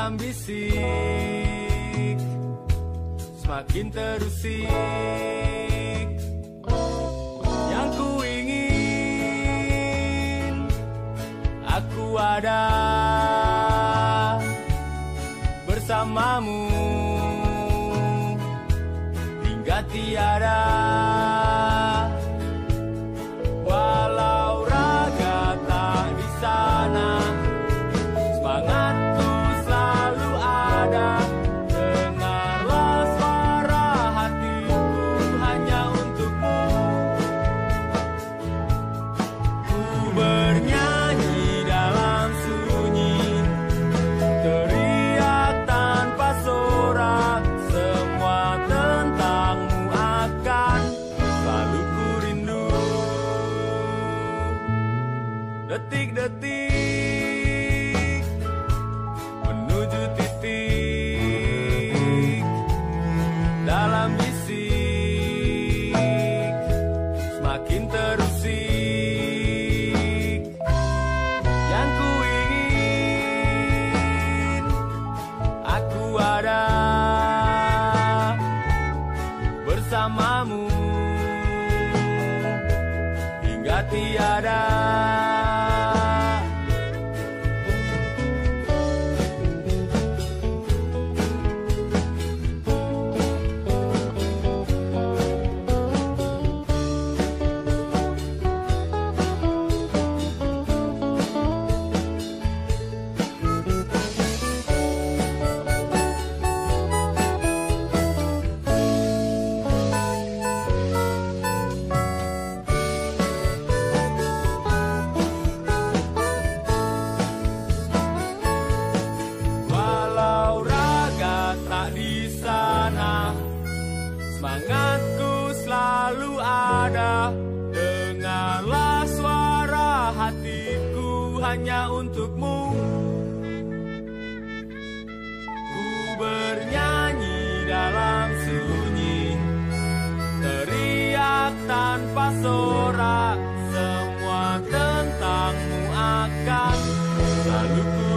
dalam bisik, semakin terusik. Yang ku ingin, aku ada bersamamu hingga tiada. Walau raga tak di sana, semangatku selalu ada. Dengarlah suara hatiku hanya untukmu. Ku bernyanyi dalam sunyi, teriak tanpa sorak. Semua tentangmu akan selalu ku rindu. Detik-detik menuju titik dalam bisik, semakin terusik. Yang ku ingin, aku ada bersamamu hingga tiada. Walau raga tak di sana, semangatku selalu ada. Dengarlah suara hatiku hanya untukmu. Ku bernyanyi dalam sunyi, teriak tanpa sorak. Semua tentangmu akan selalu ku